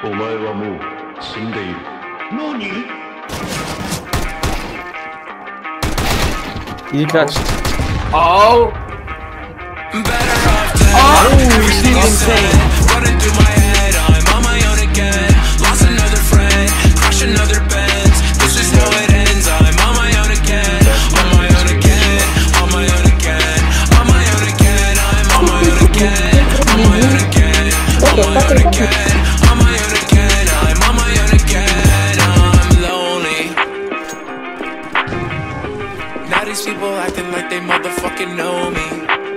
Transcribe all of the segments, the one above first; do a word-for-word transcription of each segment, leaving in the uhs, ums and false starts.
お前はもう死んでいる。何？ İyi kaç. Oh! Oh, she's insane. Running through my head, I'm on my own again. Lost another friend, crash another Benz. This is how it ends, I'm on my own again. On my own again, on my own again. On my own again, I'm on my own again. On my own again, on my own again. On my own again, I'm on my own again. I'm lonely. Now these people acting like they motherfucking know me.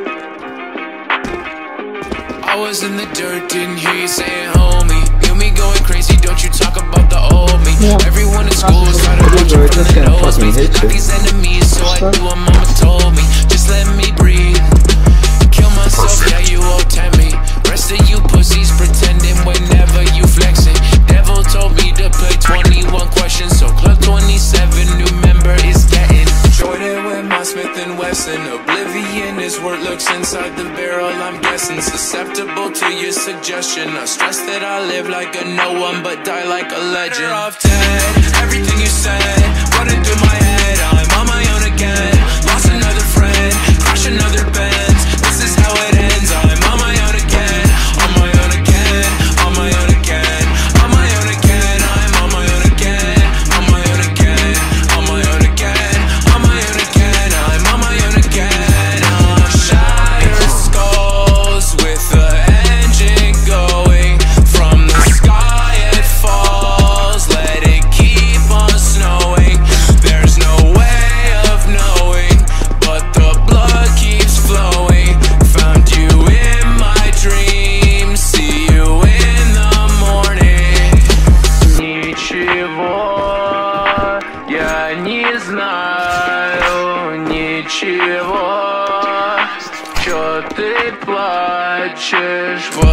I was in the dirt, didn't hear you saying homie. Feel me going crazy, don't you talk about the old me. Everyone in school was trying to watch you from the nose me. Got these enemies, so I do what mama told me. Just let me breathe. Kill myself, yeah, you all tempt me. Rest of you pussies pretending whenever you flexing. Devil told me to play twenty-one questions, so club twenty-seven, new member is getting. Joined it with my Smith and Wesson. Oblivion is what looks inside the barrel, I'm guessing. Susceptible to your suggestion. I stress that I live like a no one but die like a legend. Better off dead, everything you said running through my head, I'm on my own again. Lost another friend, crash another Benz. This is how it ends, I'm on my own again. On my own again, on my own again. On my own again, I'm on my own again. On my own again, on my own again. On my own again, I'm on my own again. I'm shattered skulls with the engine going. From the sky it falls, let it keep on snowing. There's no way of knowing, but the blood keeps flowing. Found you in my dreams, see you in the morning. Ничего я не знаю, ничего, чё ты плачешь.